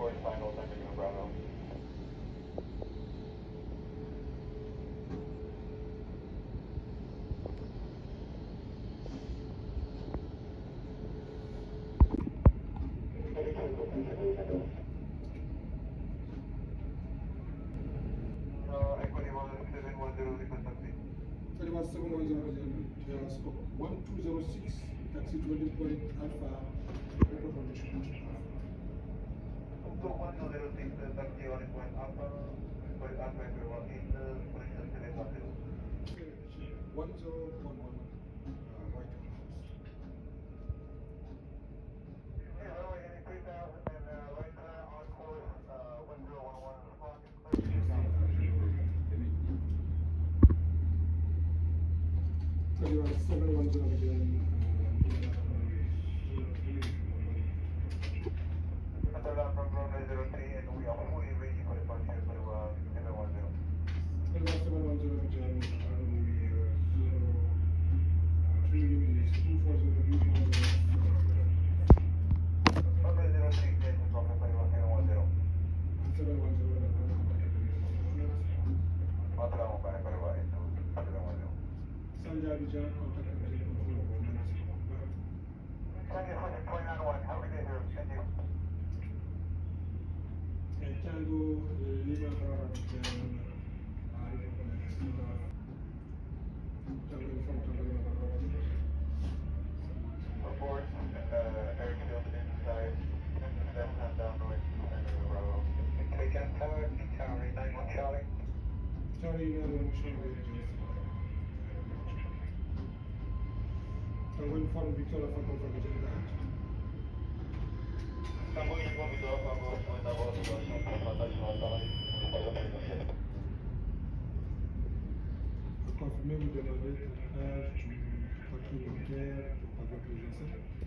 1206, taxi 20 point Alpha, information. 1206, taxi 20 point Alpha, Alpha everyone in the position 710. 1011, White House. Hello, 3000 and right on course 1011 spot. So you are 710 again. From runway 03 and we are fully ready for departure for 710. 710 again, runway 3 is 240. Runway 03, yes, from 710. 710. Sanjay Abidjan, contact Abidjan control. Have a good day here. Thank you. Tango, Lima, Abidjan, Report, airfield inside, left hand downwind, Taken tower, Tower 91 Charlie. Charlie, 91 Charlie. I'm going for Victoria for confirmation. Confirmez, vous demandez du papier militaire pour pas que les